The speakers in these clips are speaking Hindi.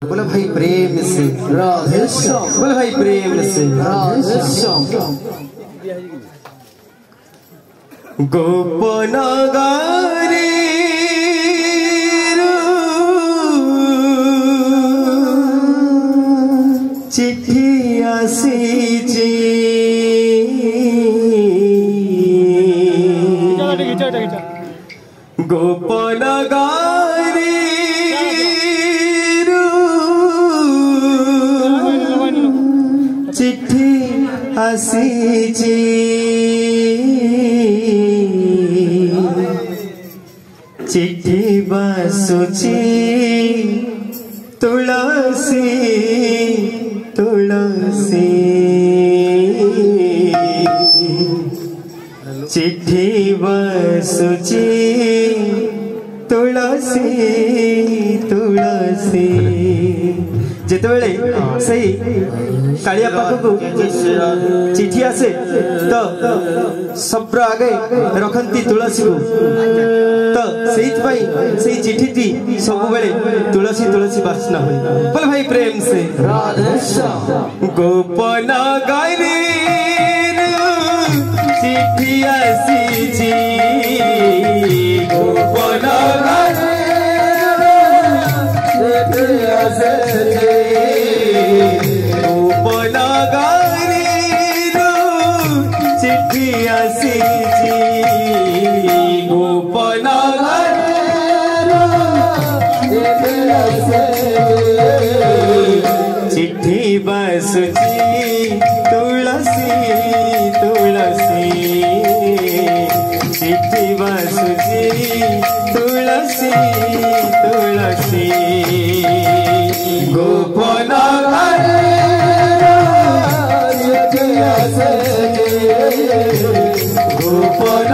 बोला भाई प्रेम से राधे श्याम, बोला भाई प्रेम से राधे श्याम। गोपन गारी चिट्ठी आसीची गोपन गारी चिट्ठी आसीची चिट्ठी बासुची तुलसी तुलसी चिट्ठी बासुची तुलसी तुलसी जितेबले सही कालिया पाखकु चिठी आसे तो सब आगे रखती तुलसी को तो से चिठी टी सब बेले तुलसी तुलसी बासना हुए। बोल भाई प्रेम से राधे श्याम। गोपन गारी चिठी आसी गोपन गारी गोपन गारी चिट्ठी आसी गोपन चिट्ठी बासुची तुलसी तुलसी चिट्ठी बासुची तुलसी तुलसी गोपन गोपन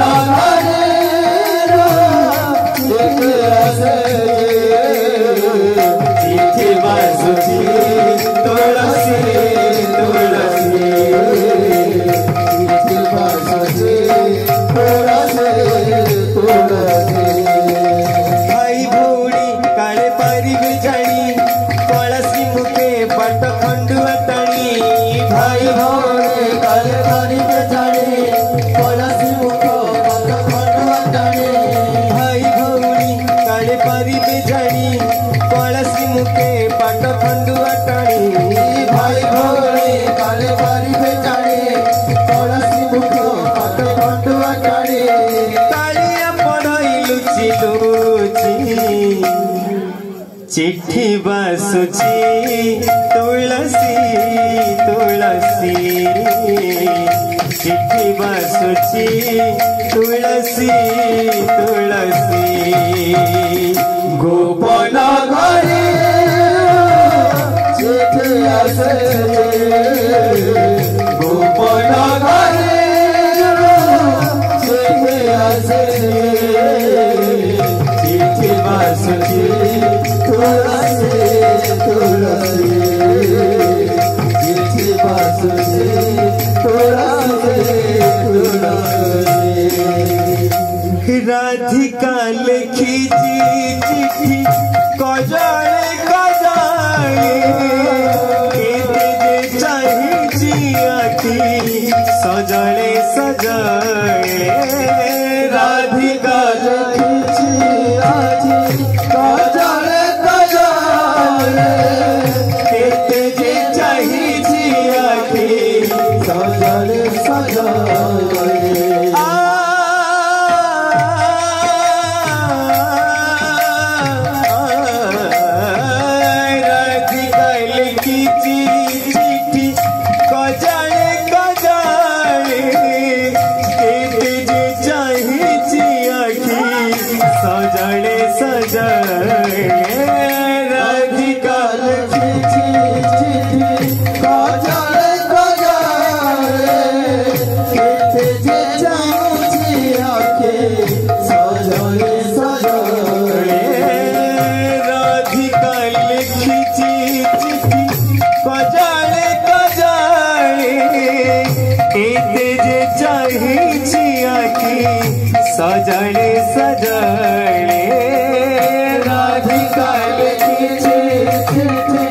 चिट्ठी बासुची तुलसी तुलसी चिट्ठी बासुची तुलसी तुलसी भाई भौणी काले पारिबे जानी तुलसी मुखे पट खंडुआ टाणी भाई भौणी काले पारिबे जानी तुलसी मुखे पट खंडुआ टाणी भाई भौणी काले पारिबे जानी तुलसी मुखे पट खंडुआ टाणी भाई भौणी काले पारिबे जानी तुलसी मुखे पट खंडुआ टाणी कालिया पढ़ाई लुचि लुचि चिट्ठी बासुची तुलसी तुलसी चिट्ठी बासुची तुलसी तुलसी गोपन गारी चिट्ठी आसे गोपन गारी चिट्ठी आसे चिट्ठी बासुची तुलसी तुलसी चिट्ठी बासुची तुलसी तुलसी राधिका लिखीची चिट्ठी कजाले कजाले केते चाहिची आखी सजले सजले राधिका लिखीची आखी कजाले कजाले केते चाहिची आखी सजले सजले सजले सजले राधिका लिखीची चिट्ठी कजाले कजाले केते जे चाहिची आखे सजले सजले राधिका लिखीची चिट्ठी कजाले कजाले केते जे चाहिची आखे सजले सजले राधिका लिखीची चिट्ठी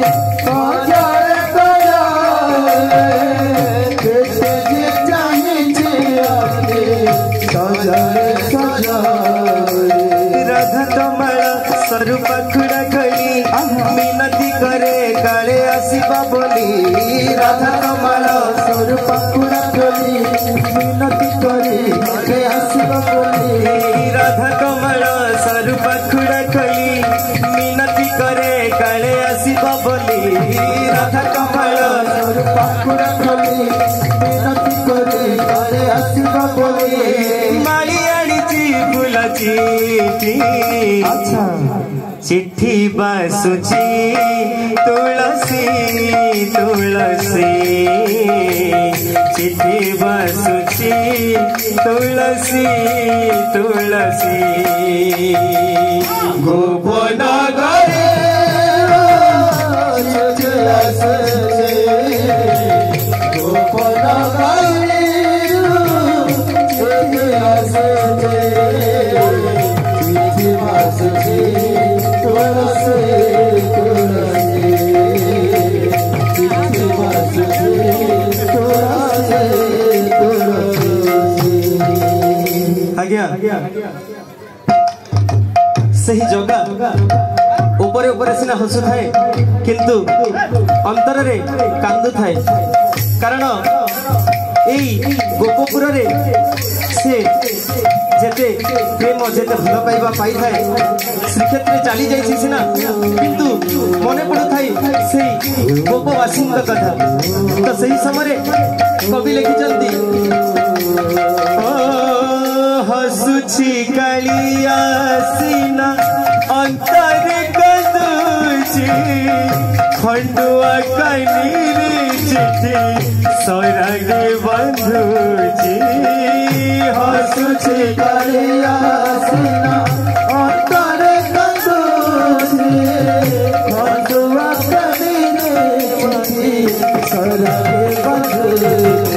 मिनती करे काले आसीबा बोली राधा कमल सर पाखुड़ा खोली मिनती करे काले आसीबा बोली राधा कमल सर पाखुड़ा खोली मिनती करे काले आसीबा बोली राधा कमल सर पाखुड़ा खोली मिनती करे काले आसीबा बोली माली आड़ीची फुलाची अच्छा चिट्ठी बासुची तुलसी तुलसी चिट्ठी बासुची तुलसी तुलसी गोपन गरे गोपन गरे चिट्ठी बासुची सही जगह ऊपर ऊपर सिना हसु थाए किंतु अंतर रे कांदु थाए कारण एई गोपपुर रे से जेते प्रेम जेते भल पाइबा पाई थाए श्रीक्षेत्र चली जाइछि सिना किंतु मने पड़ु थाई सेई गोपवासी कथा तो सही समय कवि लिखिचंती हसुछि कालिया सीना अंतर कदुछि खंडुआ कानीर चिट्ठी सौरागे बंधुछि हसुछि कालिया सीना अंतर कदुछि खंडुआ कानीर चिट्ठी सौरागे बंधुछि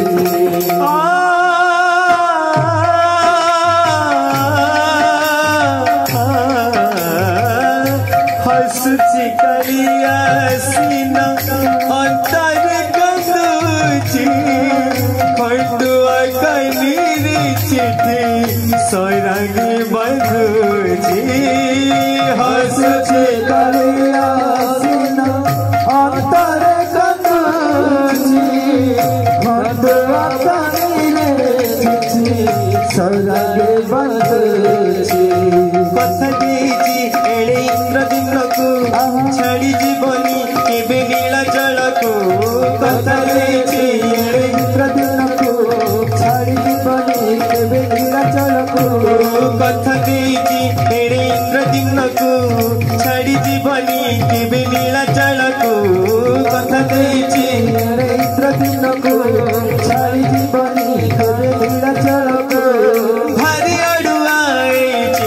हसुछि कालिया सीना अंतर कदुछि खंडुआ कानीर चिट्ठी सौरागे बंधुछि हसुछि कालिया सीना अंतर कदुछि खंडुआ कानीर चिट्ठी सौरागे बंधुछि कथा देछि एड़े इंद्रदिन को छाड़ी जीवनी केबे नीलाचल को कथा देछि एड़े इंद्रदिन को छाड़ी जीवनी केबे नीलाचल को कथा देछि एड़े इंद्रदिन को छाड़ी जीवनी केबे नीलाचल को कथा देछि एड़े इंद्रदिन को छाड़ी जीवनी केबे नीलाचल को भारी अड़ुआई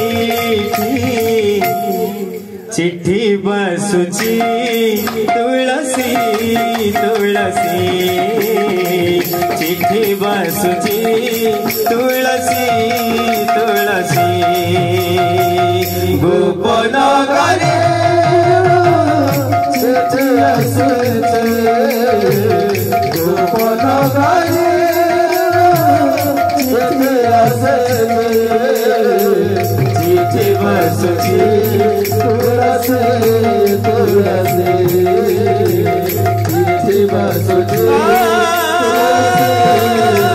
चिट्ठी बासुची तुलसी तुलसी चिट्ठी बासुची तुलसी तुलसी गोपन गरे चिट्ठी बासुची गोपन गरे चिट्ठी बासुची चिट्ठी बासुची तुलसी तुलसी चिट्ठी बासुची